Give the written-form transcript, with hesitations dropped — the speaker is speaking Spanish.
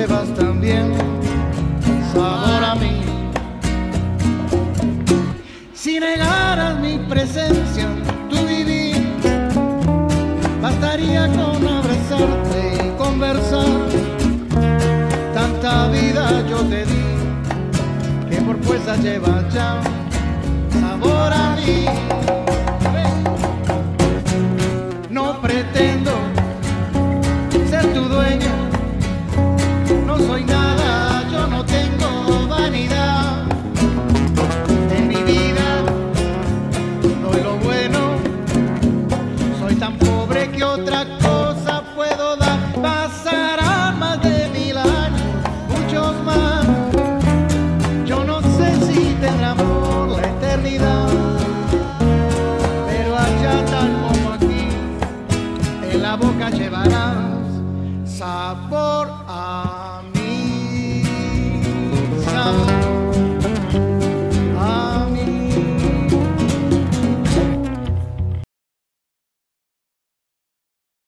llevas también sabor a mí. Si negaras mi presencia en tu vivir, bastaría con abrazarte y conversar. Tanta vida yo te di que por fuerza llevas ya sabor a mí. No pretendo ser tu dueño, no soy nada, yo no tengo vanidad. En mi vida doy lo bueno, soy tan pobre que otra cosa puedo dar. Pasarán más de 1000 años, muchos más, yo no sé si tendrá amor la eternidad, pero allá tal como aquí, en la boca llevarás sabor